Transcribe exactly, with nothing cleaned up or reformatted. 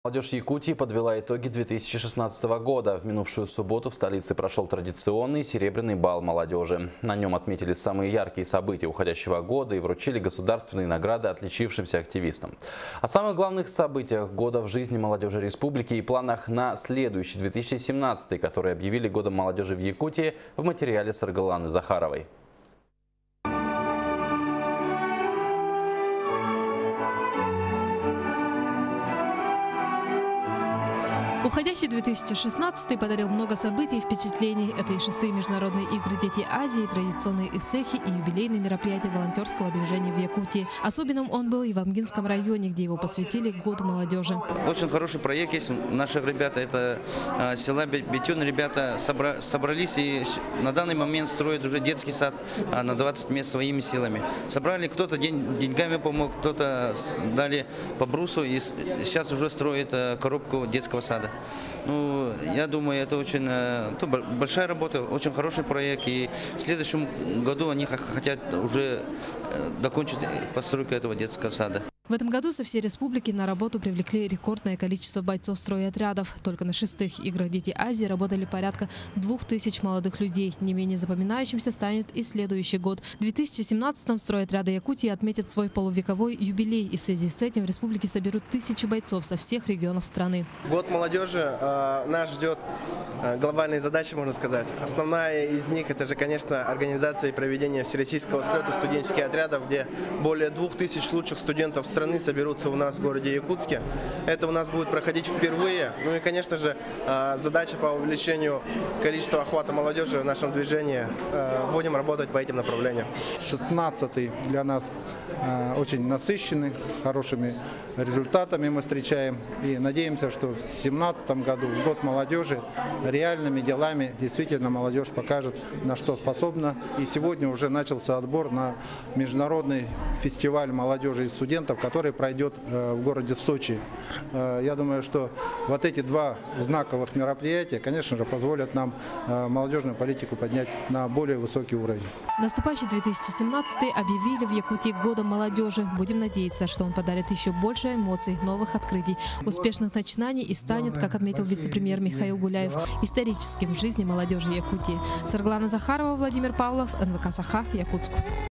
Молодежь Якутии подвела итоги две тысячи шестнадцатого года. В минувшую субботу в столице прошел традиционный серебряный бал молодежи. На нем отметили самые яркие события уходящего года и вручили государственные награды отличившимся активистам. О самых главных событиях года в жизни молодежи республики и планах на следующий две тысячи семнадцатый, который объявили годом молодежи в Якутии, в материале Саргаланы Захаровой. Уходящий две тысячи шестнадцатый подарил много событий и впечатлений. Это и шестые международные игры «Дети Азии», традиционные ИСЭХи и юбилейные мероприятия волонтерского движения в Якутии. Особенным он был и в Амгинском районе, где его посвятили Году молодежи. Очень хороший проект есть. Наши ребята, это села Бетюн, ребята собра, собрались и на данный момент строят уже детский сад на двадцать мест своими силами. Собрали, кто-то день, деньгами помог, кто-то дали по брусу и сейчас уже строит коробку детского сада. Ну, я думаю, это очень это большая работа, очень хороший проект. И в следующем году они хотят уже докончить постройку этого детского сада. В этом году со всей республики на работу привлекли рекордное количество бойцов стройотрядов. Только на шестых играх «Дети Азии» работали порядка двух тысяч молодых людей. Не менее запоминающимся станет и следующий год. В две тысячи семнадцатом стройотряды Якутии отметят свой полувековой юбилей. И в связи с этим в республике соберут тысячи бойцов со всех регионов страны. Год молодежи э, нас ждет э, глобальные задачи, можно сказать. Основная из них это же, конечно, организация и проведение всероссийского слета студенческих отрядов, где более двух тысяч лучших студентов страны соберутся у нас в городе Якутске. Это у нас будет проходить впервые. Ну и, конечно же, задача по увеличению количества охвата молодежи в нашем движении. Будем работать по этим направлениям. шестнадцатый для нас очень насыщенный, хорошими результатами мы встречаем. И надеемся, что в две тысячи семнадцатом году, в год молодежи, реальными делами действительно молодежь покажет, на что способна. И сегодня уже начался отбор на международный фестиваль молодежи и студентов, который пройдет в городе Сочи. Я думаю, что вот эти два знаковых мероприятия, конечно же, позволят нам молодежную политику поднять на более высокий уровень. Наступающий две тысячи семнадцатый объявили в Якутии годом молодежи. Будем надеяться, что он подарит еще больше эмоций, новых открытий, успешных начинаний и станет, как отметил вице-премьер Михаил Гуляев, историческим в жизни молодежи Якутии. Саргалана Захарова, Владимир Павлов, эн вэ ка Саха, Якутск.